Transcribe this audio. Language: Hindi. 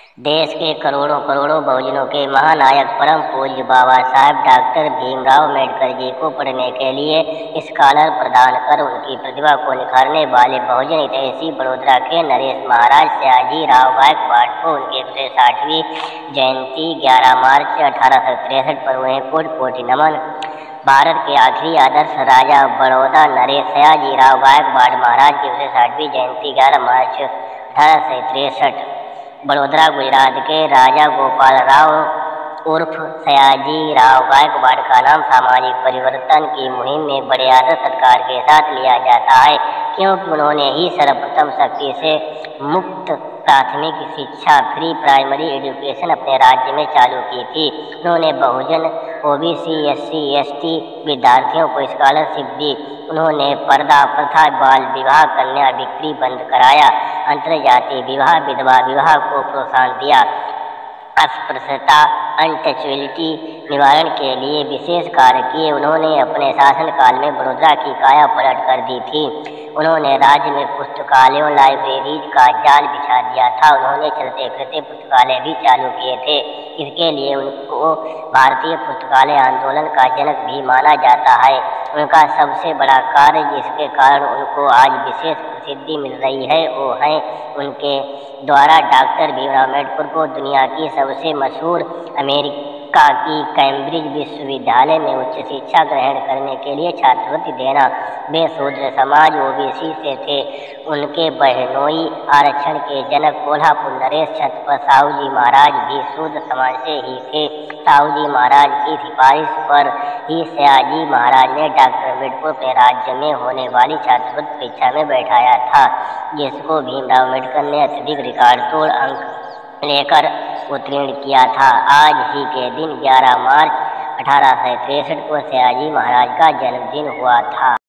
देश के करोड़ों करोड़ों बहुजनों के महानायक परम पूज्य बाबा साहेब डॉक्टर भीमराव अम्बेडकर जी को पढ़ने के लिए स्कॉलर प्रदान कर उनकी प्रतिभा को निखारने वाले बहुजन हितैषी बड़ोदरा के नरेश महाराज सयाजी राव गायकवाड़ को उनकी 160वीं जयंती 11 मार्च 1863 पर हुए कोटि कोटि नमन। भारत के आखिरी आदर्श राजा बड़ौदा नरेश सयाजी राव गायकवाड़ महाराज की 160वीं जयंती 11 मार्च 1863। बड़ोदरा गुजरात के राजा गोपाल राव उर्फ सयाजी राव गायकवाड़ का नाम सामाजिक परिवर्तन की मुहिम में बड़े आदर सत्कार के साथ लिया जाता है, क्योंकि उन्होंने ही सर्वप्रथम शक्ति से मुक्त प्राथमिक शिक्षा फ्री प्राइमरी एजुकेशन अपने राज्य में चालू की थी। उन्होंने बहुजन ओबीसी एससी एसटी विद्यार्थियों को स्कॉलरशिप दी। उन्होंने पर्दा प्रथा बाल विवाह कन्या बिक्री बंद कराया। अंतरजातीय विवाह विधवा विवाह को प्रोत्साहन दिया। अस्पृश्यता अनटचबिलिटी निवारण के लिए विशेष कार्य किए। उन्होंने अपने शासनकाल में बड़ोदरा की काया पलट कर दी थी। उन्होंने राज्य में पुस्तकालयों लाइब्रेरीज का जाल बिछा दिया था। उन्होंने चलते फिरते पुस्तकालय भी चालू किए थे। इसके लिए उनको भारतीय पुस्तकालय आंदोलन का जनक भी माना जाता है। उनका सबसे बड़ा कार्य जिसके कारण उनको आज विशेष प्रसिद्धि मिल रही है वो है उनके द्वारा डॉक्टर भीमराव अम्बेडकर को दुनिया की सबसे मशहूर अमेरिका की कैम्ब्रिज विश्वविद्यालय में उच्च शिक्षा ग्रहण करने के लिए छात्रवृत्ति देना। वे शूद्र समाज ओबीसी से थे। उनके बहनोई आरक्षण के जनक कोल्हापुर नरेश छत्रपति साहू जी महाराज भी शूद्र समाज से ही थे। साहू जी महाराज की सिफारिश पर ही सयाजी महाराज ने डॉक्टर अम्बेडकर अपने राज्य में होने वाली छात्रवृत्ति परीक्षा में बैठाया था, जिसको भीमराव अम्बेडकर ने अत्यधिक रिकॉर्ड तोड़ अंक लेकर उत्तीर्ण किया था। आज ही के दिन 11 मार्च 1863 को सयाजी महाराज का जन्मदिन हुआ था।